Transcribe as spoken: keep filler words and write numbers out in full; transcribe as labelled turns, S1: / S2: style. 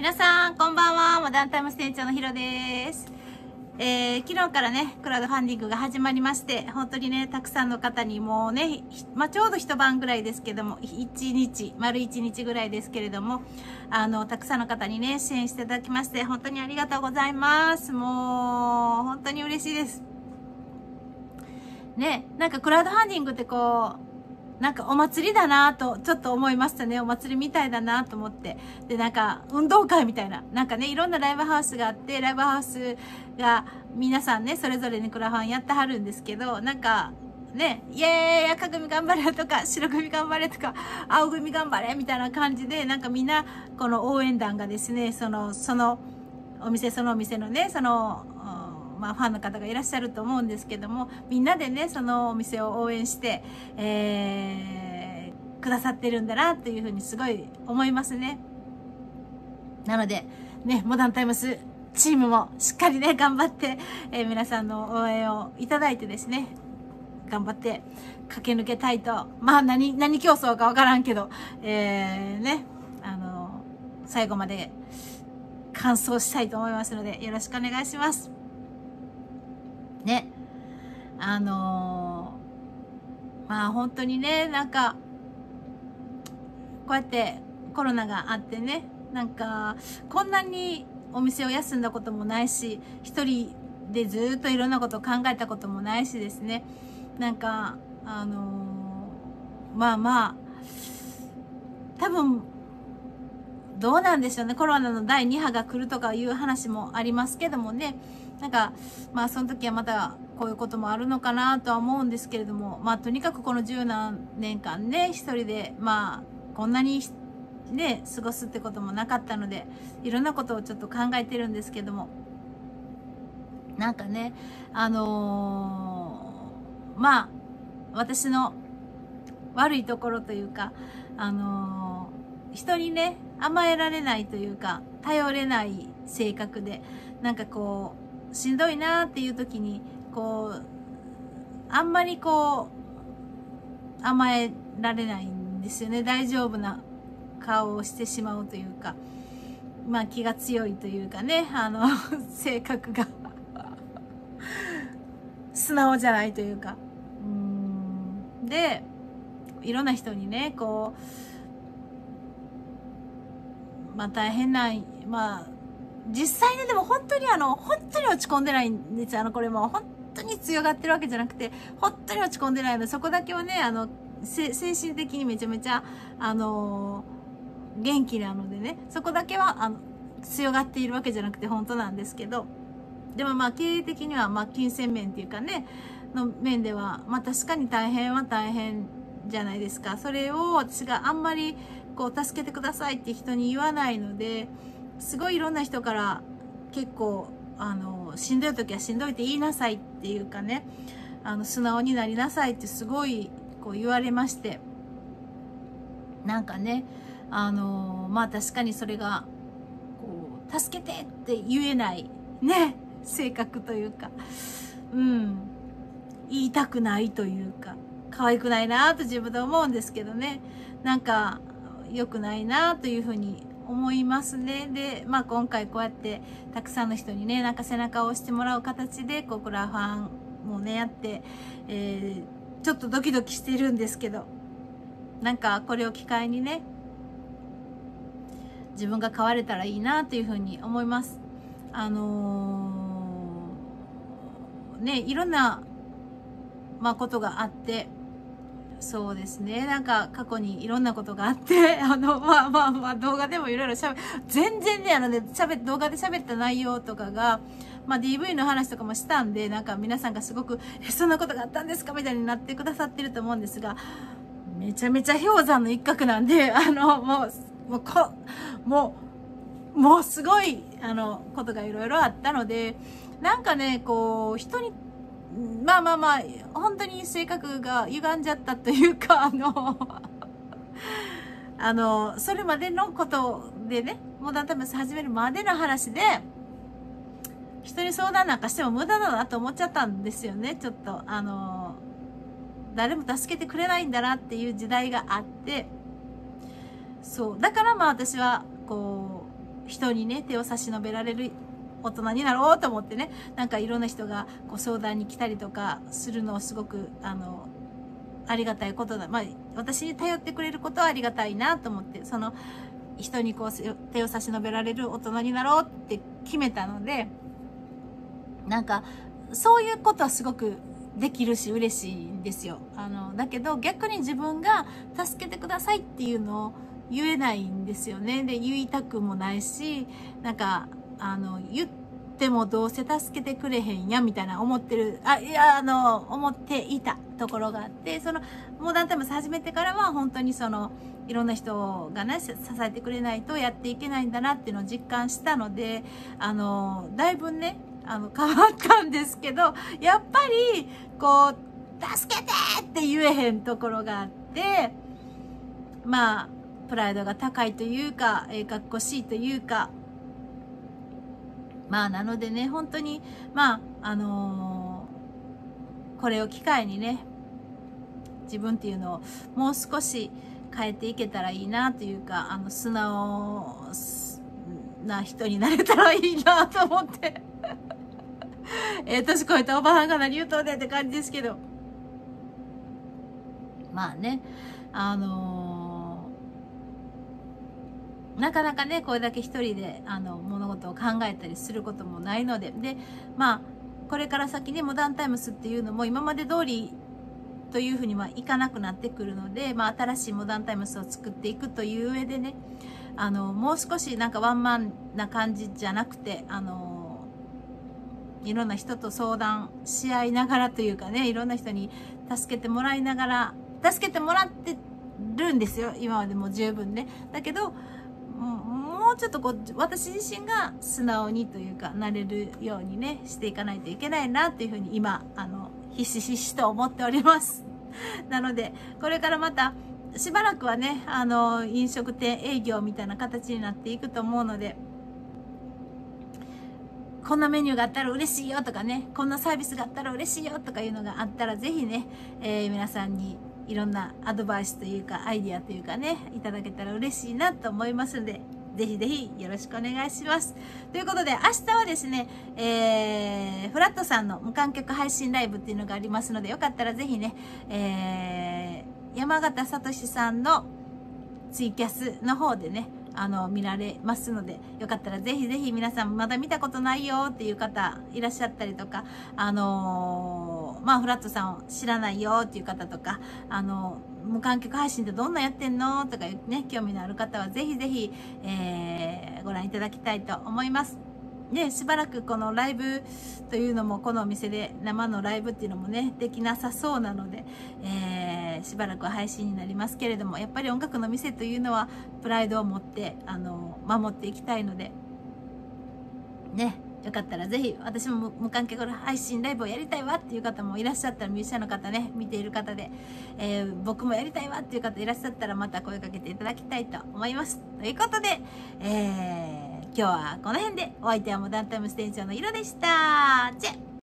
S1: 皆さん、こんばんは。モダンタイムス店長のひろです。えー、昨日からね、クラウドファンディングが始まりまして、本当にね、たくさんの方にもうね、まあ、ちょうど一晩ぐらいですけども、一日、丸一日ぐらいですけれども、あの、たくさんの方にね、支援していただきまして、本当にありがとうございます。もう、本当に嬉しいです。ね、なんかクラウドファンディングってこう、なんかお祭りだなぁとちょっと思いましたね。お祭りみたいだなと思って。で、なんか運動会みたいな。なんかね、いろんなライブハウスがあって、ライブハウスが皆さんね、それぞれにクラファンやってはるんですけど、なんかね、イエーイ赤組頑張れとか、白組頑張れとか、青組頑張れみたいな感じで、なんかみんなこの応援団がですね、その、そのお店そのお店のね、その、まあ、ファンの方がいらっしゃると思うんですけども、みんなでね、そのお店を応援して、えー、くださってるんだなっていうふうにすごい思いますね。なので、ね、モダンタイムスチームもしっかりね、頑張って、えー、皆さんの応援をいただいてですね、頑張って駆け抜けたいと、まあ何、何競争かわからんけど、えー、ね、あの、最後まで完走したいと思いますので、よろしくお願いします。ね。あのー、まあ本当にね、なんか、こうやってコロナがあってね、なんか、こんなにお店を休んだこともないし、一人でずっといろんなことを考えたこともないしですね、なんか、あのー、まあまあ、多分、どうなんでしょうね。コロナのだいに波が来るとかいう話もありますけどもね。なんか、まあその時はまたこういうこともあるのかなとは思うんですけれども、まあとにかくこの十何年間ね、一人で、まあこんなにね、過ごすってこともなかったので、いろんなことをちょっと考えてるんですけども、なんかね、あのー、まあ、私の悪いところというか、あのー、人にね、甘えられないというか、頼れない性格で、なんかこう、しんどいなーっていう時に、こう、あんまりこう、甘えられないんですよね。大丈夫な顔をしてしまうというか、まあ気が強いというかね、あの、性格が、素直じゃないというか、うーん。で、いろんな人にね、こう、まあ大変な、まあ、実際ね、でも本当にあの、本当に落ち込んでないんですよ。あの、これも本当に強がってるわけじゃなくて、本当に落ち込んでないので、そこだけはね、あの、精神的にめちゃめちゃ、あのー、元気なのでね、そこだけは、あの、強がっているわけじゃなくて本当なんですけど、でもまあ経営的には、まあ金銭面っていうかね、の面では、まあ確かに大変は大変じゃないですか。それを私があんまり、こう、助けてくださいって人に言わないので、すごいいろんな人から結構、あの、しんどい時はしんどいって言いなさいっていうかね、あの、素直になりなさいってすごい、こう言われまして、なんかね、あの、まあ確かにそれが、こう、助けてって言えない、ね、性格というか、うん、言いたくないというか、可愛くないなと自分で思うんですけどね、なんか、良くないなというふうに思いますね。で、まあ今回こうやってたくさんの人にね、なんか背中を押してもらう形で、こうクラファンもね、やって、えー、ちょっとドキドキしてるんですけど、なんかこれを機会にね、自分が変われたらいいなというふうに思います。あのー、ね、いろんな、まあことがあって、そうですね。なんか過去にいろんなことがあって、あの、まあまあまあ動画でもいろいろ喋る、全然ね、あのね、喋動画で喋った内容とかが、まあ ディーブイ の話とかもしたんで、なんか皆さんがすごく、え、そんなことがあったんですかみたいになってくださってると思うんですが、めちゃめちゃ氷山の一角なんで、あの、もう、もうこ、もう、もうすごい、あの、ことがいろいろあったので、なんかね、こう、人に、まあまあまあ、本当に性格が歪んじゃったというか、あの、あの、それまでのことでね、モダンタイムス始めるまでの話で、人に相談なんかしても無駄だなと思っちゃったんですよね、ちょっと。あの、誰も助けてくれないんだなっていう時代があって、そう。だからまあ私は、こ人にね、手を差し伸べられる大人になろうと思ってね、なんかいろんな人がこう相談に来たりとかするのをすごく、あの、ありがたいことだ。まあ、私に頼ってくれることはありがたいなと思って、その、人にこう手を差し伸べられる大人になろうって決めたので、なんか、そういうことはすごくできるし嬉しいんですよ。あの、だけど逆に自分が助けてくださいっていうのを言えないんですよね。で、言いたくもないし、なんか、あの、言ってもどうせ助けてくれへんや、みたいな思ってる、あ、いや、あの、思っていたところがあって、その、モダンタイムス始めてからは本当にその、いろんな人がね、支えてくれないとやっていけないんだなっていうのを実感したので、あの、だいぶね、あの、変わったんですけど、やっぱり、こう、助けてって言えへんところがあって、まあ、プライドが高いというか、えー、かっこしいというか、まあ、なのでね、本当に、まあ、あのー、これを機会にね、自分っていうのをもう少し変えていけたらいいなというか、あの、素直な人になれたらいいなと思って。ええ年越えたおばはんが何言うとんねんって感じですけど。まあね、あのー、なかなかね、これだけ一人で、あの、物事を考えたりすることもないので、で、まあ、これから先ね、モダンタイムスっていうのも今まで通りというふうにはいかなくなってくるので、まあ、新しいモダンタイムスを作っていくという上でね、あの、もう少しなんかワンマンな感じじゃなくて、あの、いろんな人と相談し合いながらというかね、いろんな人に助けてもらいながら、助けてもらってるんですよ。今までも十分ね。だけど、もうちょっとこう、私自身が素直にというか、なれるようにね、していかないといけないなっていうふうに今、あの、ひしひしと思っております。なので、これからまた、しばらくはね、あの、飲食店営業みたいな形になっていくと思うので、こんなメニューがあったら嬉しいよとかね、こんなサービスがあったら嬉しいよとかいうのがあったら、ぜひね、えー、皆さんにいろんなアドバイスというか、アイディアというかね、いただけたら嬉しいなと思いますので、ぜひぜひよろしくお願いします。ということで、明日はですね、えー、フラットさんの無観客配信ライブっていうのがありますので、よかったらぜひね、えー、山形聡さんのツイキャスの方でね、あの、見られますので、よかったらぜひぜひ皆さんまだ見たことないよっていう方いらっしゃったりとか、あのー、まあ、フラットさんを知らないよっていう方とか、あのー、無観客配信ってどんなやってんのとかね、興味のある方はぜひぜひ、えー、ご覧いただきたいと思います。で、しばらくこのライブというのも、このお店で生のライブっていうのもね、できなさそうなので、えー、しばらくは配信になりますけれども、やっぱり音楽の店というのは、プライドを持って、あの、守っていきたいので、ね、よかったらぜひ、私も無観客配信ライブをやりたいわっていう方もいらっしゃったら、ミュージシャンの方ね、見ている方で、えー、僕もやりたいわっていう方いらっしゃったら、また声かけていただきたいと思います。ということで、えー、今日はこの辺で、お相手はモダンタイムス店長のいろでした。じゃ